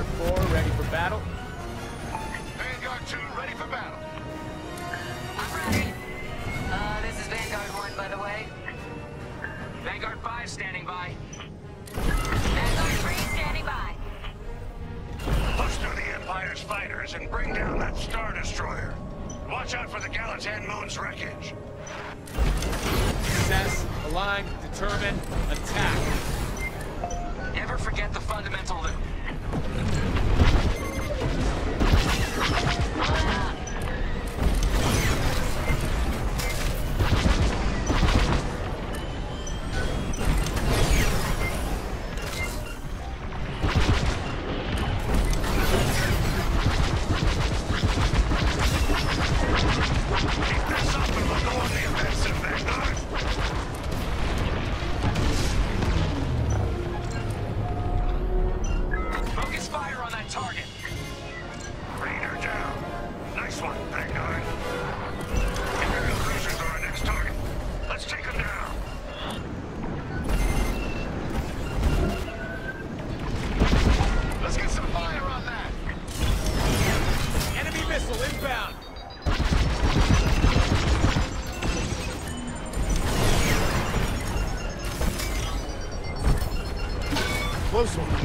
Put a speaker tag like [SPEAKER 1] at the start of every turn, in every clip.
[SPEAKER 1] Vanguard 4, ready for battle.
[SPEAKER 2] Vanguard 2, ready for battle.
[SPEAKER 3] I'm ready. This is Vanguard 1, by the way.
[SPEAKER 4] Vanguard 5 standing by.
[SPEAKER 3] Vanguard 3 standing by.
[SPEAKER 2] Push through the Empire's fighters and bring down that Star Destroyer. Watch out for the Gallatin Moon's wreckage.
[SPEAKER 1] Assess, align, determine, attack.
[SPEAKER 4] Never forget the fundamental loop.
[SPEAKER 2] Keep this up and we'll go on the offensive, Vanguard.
[SPEAKER 4] Focus fire on that target.
[SPEAKER 2] Raider down. Nice one, Vanguard. Imperial cruisers are our next target. Let's take them down. Let's get some fire on that.
[SPEAKER 1] Enemy missile inbound. Close one.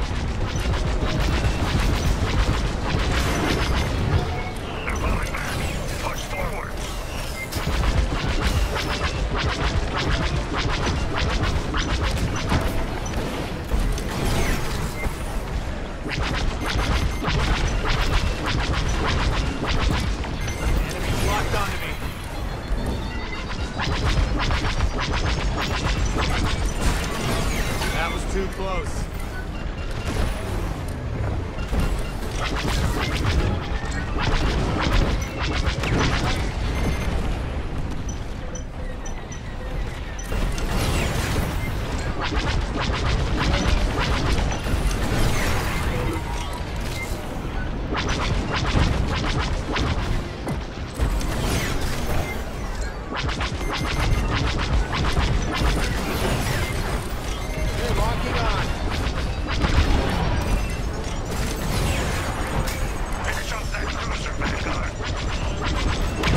[SPEAKER 2] They're falling back. Push forward.
[SPEAKER 1] Enemy's locked onto me. That was too close. They're locking on.
[SPEAKER 2] Finish off that cruiser, Vanguard.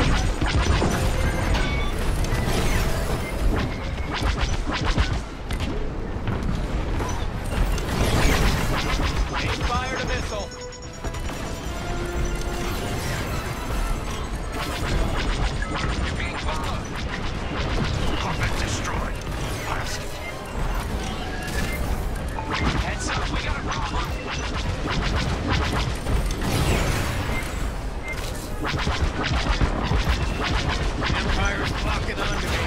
[SPEAKER 1] Aim fire to missile.
[SPEAKER 4] You're being followed.
[SPEAKER 2] Corvette destroyed. Blast.
[SPEAKER 4] Heads up, we got a problem.
[SPEAKER 1] Empire's locking onto me.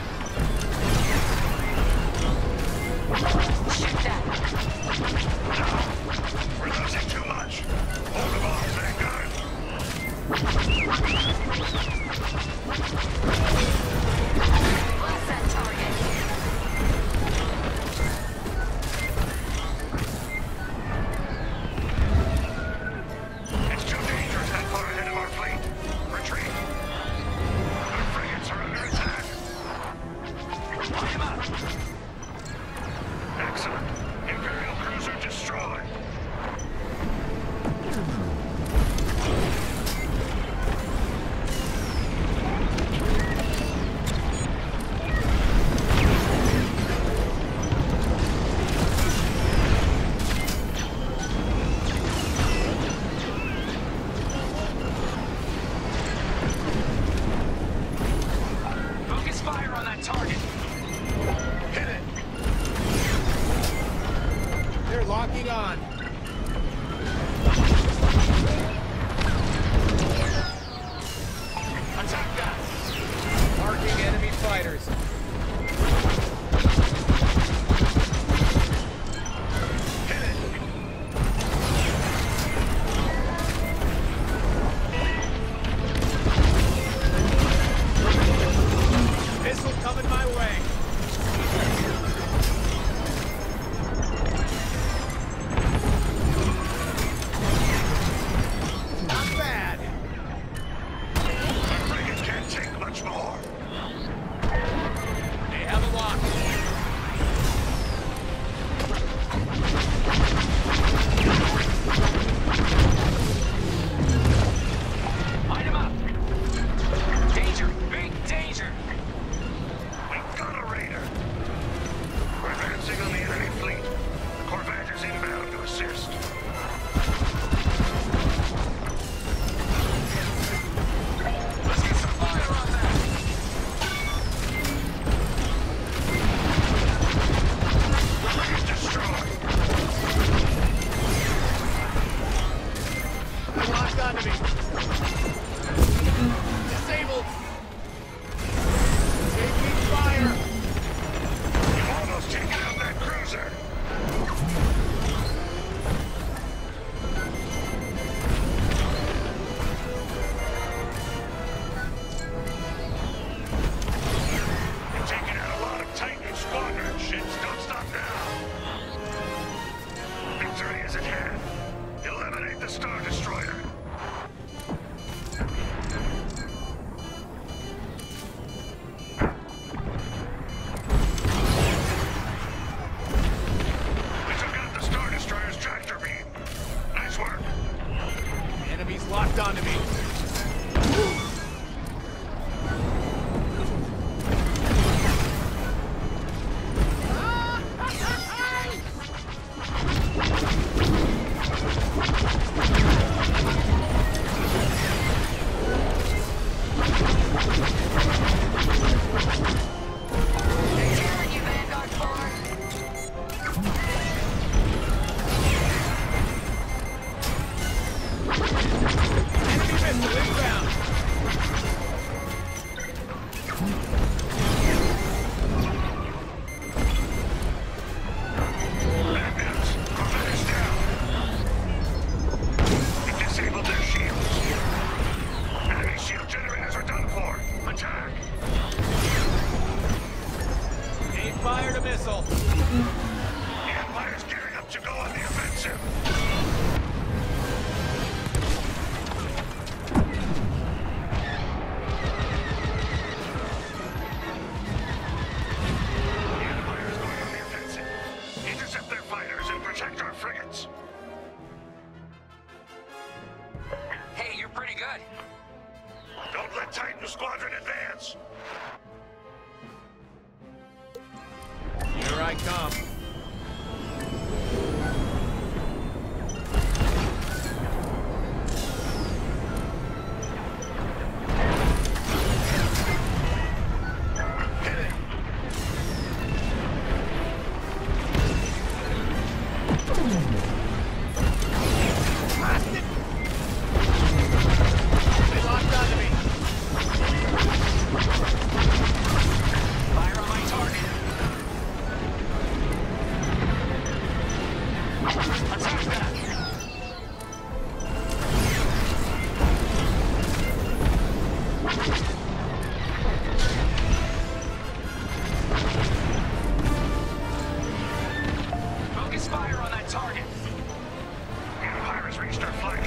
[SPEAKER 3] Shoot that.
[SPEAKER 2] We're losing too much. Hold them off, Vanguard.
[SPEAKER 3] Blast that target.
[SPEAKER 2] It's too dangerous that far ahead of our fleet. Retreat. Our frigates are under attack.
[SPEAKER 4] Light him up.
[SPEAKER 2] Excellent. Imperial cruiser destroyed.
[SPEAKER 4] Focus fire on that target.
[SPEAKER 2] Hit it.
[SPEAKER 1] They're locking on.
[SPEAKER 2] Attack that.
[SPEAKER 1] Marking enemy fighters.
[SPEAKER 2] Hit it.
[SPEAKER 1] Missile coming my way. fired a missile.
[SPEAKER 2] The Empire's gearing up to go on the offensive. The Empire's going on the offensive. Intercept their fighters and protect our frigates.
[SPEAKER 4] Hey, you're pretty good.
[SPEAKER 2] Don't let Titan Squadron advance.
[SPEAKER 1] Here I come.
[SPEAKER 2] Hit it.
[SPEAKER 1] Blasted! They locked onto me.
[SPEAKER 4] Fire on my target. Attack that. Focus fire on that target.
[SPEAKER 2] The Empire has reached our flight